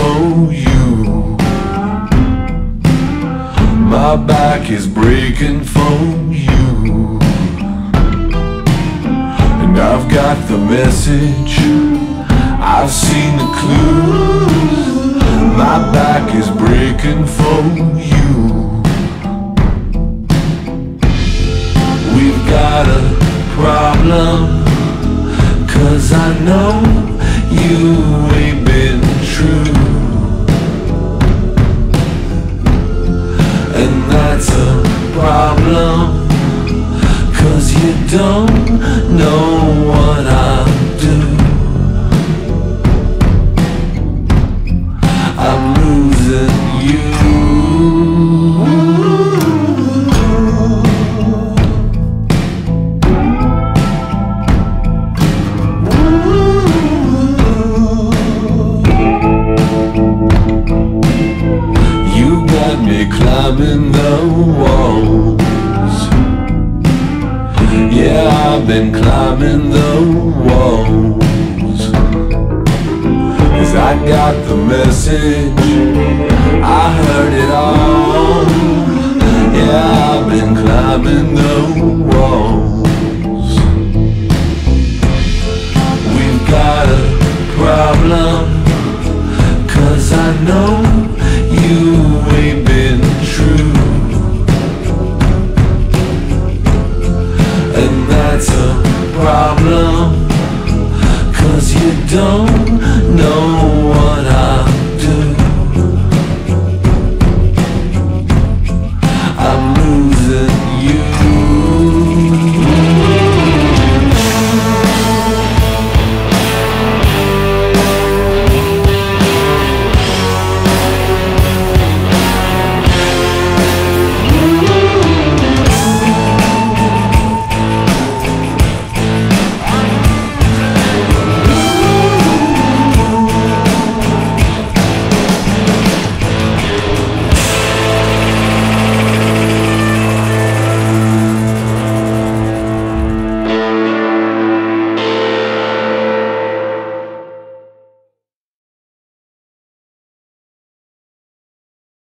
for you. My back is breaking for you. And I've got the message, I've seen the clues. My back is breaking for you. We've got a problem, 'cause I know you ain't been true. And that's a problem, 'cause you don't know what I do. I'm losing you. Climbing the walls. Yeah, I've been climbing the walls. 'Cause I got the message, I heard it all. Yeah, I've been climbing the walls. We've got a problem, 'cause I know